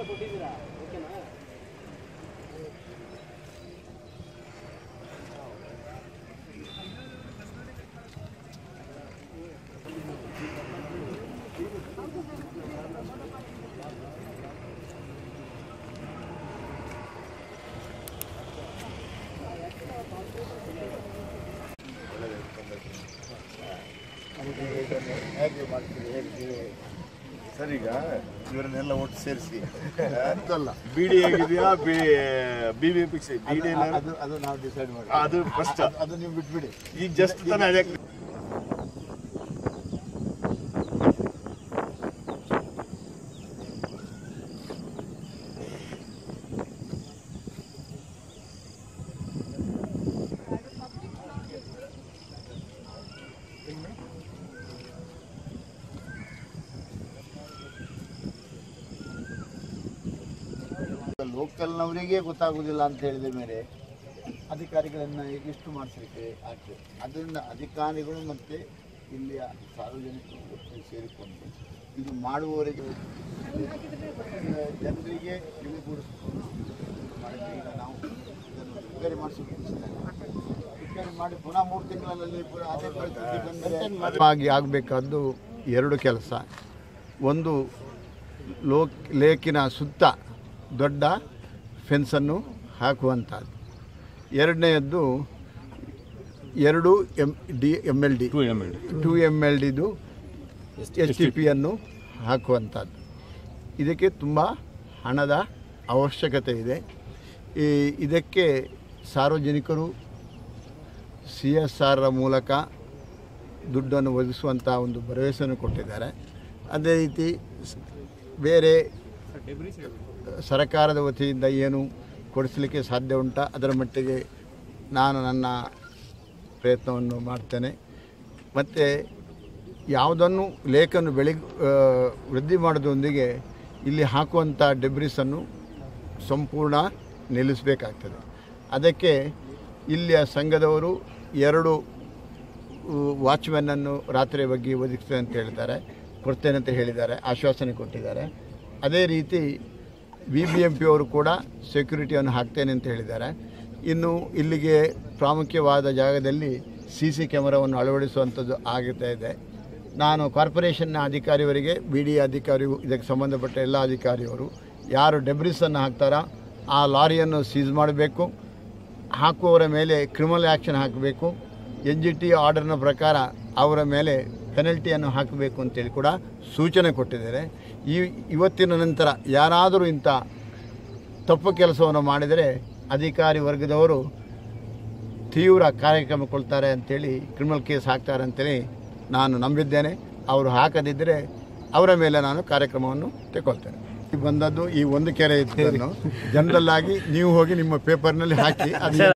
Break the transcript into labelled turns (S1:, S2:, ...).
S1: ಹೇಗೆ ಮಾಡ್ತೀರಿ ಹೇಗೆ ಸರ್? ಈಗ ಇವರನ್ನೆಲ್ಲ ಒಟ್ಟು ಸೇರಿಸಿ ಅಂತಲ್ಲ ಬಿಡಿ ಹೇಗಿದೆಯಾ BBMP ಬಿಡಿ ಅದು ನಾವು ಡಿಸೈಡ್ ಮಾಡಿ ಅದು ಫಸ್ಟ್ ಅದು ನೀವು ಬಿಟ್ಬಿಡಿ. ಈಗ ಜಸ್ಟ್ ತಾನೇ ಲೋಕಲ್ನವರಿಗೆ ಗೊತ್ತಾಗುವುದಿಲ್ಲ ಅಂತ ಹೇಳಿದ ಮೇಲೆ ಅಧಿಕಾರಿಗಳನ್ನು ಇಷ್ಟು ಮಾಡಿಸಲಿಕ್ಕೆ ಆಗ್ತದೆ. ಅದರಿಂದ ಅಧಿಕಾರಿಗಳು ಮತ್ತು ಇಲ್ಲಿಯ ಸಾರ್ವಜನಿಕರು ಸೇರಿಕೊಂಡು ಇದು ಮಾಡುವವರಿಗೆ ಜನರಿಗೆ ತಿಳಿಗೂಡಿಸಿಕೊಂಡು ಮಾಡಿದ್ರೆ ಈಗ ನಾವು ಇದನ್ನು ರಿಪೇರಿ ರಿಪೇರಿ ಮಾಡಿ ಪುನಃ 3 ತಿಂಗಳಲ್ಲಿ ಅದೇ ಪರಿಸ್ಥಿತಿ ಆಗಬೇಕಾದ್ದು 2 ಕೆಲಸ. ಒಂದು ಲೇಕಿನ ಸುತ್ತ ದೊಡ್ಡ ಫೆನ್ಸನ್ನು ಹಾಕುವಂಥದ್ದು. ಎರಡನೆಯದ್ದು 2 MLD STPಯನ್ನು ಹಾಕುವಂಥದ್ದು. ಇದಕ್ಕೆ ತುಂಬ ಹಣದ ಅವಶ್ಯಕತೆ ಇದೆ. ಇದಕ್ಕೆ ಸಾರ್ವಜನಿಕರು CSR ಮೂಲಕ ದುಡ್ಡನ್ನು ಒದಗಿಸುವಂಥ ಒಂದು ಭರವಸೆಯನ್ನು ಕೊಟ್ಟಿದ್ದಾರೆ. ಅದೇ ರೀತಿ ಬೇರೆ ಸರ್ಕಾರದ ವತಿಯಿಂದ ಏನು ಕೊಡಿಸಲಿಕ್ಕೆ ಸಾಧ್ಯ ಉಂಟ ಅದರ ಮಟ್ಟಿಗೆ ನಾನು ನನ್ನ ಪ್ರಯತ್ನವನ್ನು ಮಾಡ್ತೇನೆ. ಮತ್ತು ಯಾವುದನ್ನು ಲೇಖನ್ನು ವೃದ್ಧಿ ಮಾಡೋದರೊಂದಿಗೆ ಇಲ್ಲಿ ಹಾಕುವಂಥ ಡೆಬ್ರಿಸನ್ನು ಸಂಪೂರ್ಣ ನಿಲ್ಲಿಸಬೇಕಾಗ್ತದೆ. ಅದಕ್ಕೆ ಇಲ್ಲಿಯ ಸಂಘದವರು 2 ವಾಚ್ಮೆನ್ನನ್ನು ರಾತ್ರಿ ಬಗ್ಗೆ ಒದಗಿಸ್ತೇನೆ ಅಂತ ಹೇಳಿದ್ದಾರೆ, ಕೊಡ್ತೇನೆ ಅಂತ ಹೇಳಿದ್ದಾರೆ, ಆಶ್ವಾಸನೆ ಕೊಟ್ಟಿದ್ದಾರೆ. ಅದೇ ರೀತಿ BBMP ಅವರು ಕೂಡ ಸೆಕ್ಯೂರಿಟಿಯನ್ನು ಹಾಕ್ತೇನೆ ಅಂತ ಹೇಳಿದ್ದಾರೆ. ಇನ್ನು ಇಲ್ಲಿಗೆ ಪ್ರಾಮುಖ್ಯವಾದ ಜಾಗದಲ್ಲಿ CC ಕ್ಯಾಮರಾವನ್ನು ಅಳವಡಿಸುವಂಥದ್ದು ಆಗುತ್ತಾ ಇದೆ. ನಾನು ಕಾರ್ಪೊರೇಷನ್ನ ಅಧಿಕಾರಿಯವರಿಗೆ BD ಅಧಿಕಾರಿಗೂ ಇದಕ್ಕೆ ಸಂಬಂಧಪಟ್ಟ ಎಲ್ಲ ಅಧಿಕಾರಿಯವರು ಯಾರು ಡೆಬ್ರಿಸನ್ನು ಹಾಕ್ತಾರೋ ಆ ಲಾರಿಯನ್ನು ಸೀಸ್ ಮಾಡಬೇಕು, ಹಾಕುವವರ ಮೇಲೆ ಕ್ರಿಮಿನಲ್ ಆ್ಯಕ್ಷನ್ ಹಾಕಬೇಕು, NGT ಆರ್ಡರ್ನ ಪ್ರಕಾರ ಅವರ ಮೇಲೆ ಪೆನಲ್ಟಿಯನ್ನು ಹಾಕಬೇಕು ಅಂತೇಳಿ ಕೂಡ ಸೂಚನೆ ಕೊಟ್ಟಿದ್ದಾರೆ. ಇವತ್ತಿನ ನಂತರ ಯಾರಾದರೂ ಇಂಥ ತಪ್ಪು ಕೆಲಸವನ್ನು ಮಾಡಿದರೆ ಅಧಿಕಾರಿ ವರ್ಗದವರು ತೀವ್ರ ಕಾರ್ಯಕ್ರಮ ಕೊಳ್ತಾರೆ ಅಂಥೇಳಿ ಕ್ರಿಮಿನಲ್ ಕೇಸ್ ಹಾಕ್ತಾರೆ ಅಂತೇಳಿ ನಾನು ನಂಬಿದ್ದೇನೆ. ಅವರು ಹಾಕದಿದ್ದರೆ ಅವರ ಮೇಲೆ ನಾನು ಕಾರ್ಯಕ್ರಮವನ್ನು ತಗೊಳ್ತೇನೆ. ಬಂದದ್ದು ಈ ಒಂದು ಕೆರೆ ಇದ್ದನ್ನು ಜನರಲ್ ಆಗಿ ನೀವು ಹೋಗಿ ನಿಮ್ಮ ಪೇಪರ್ನಲ್ಲಿ ಹಾಕಿ ಅದು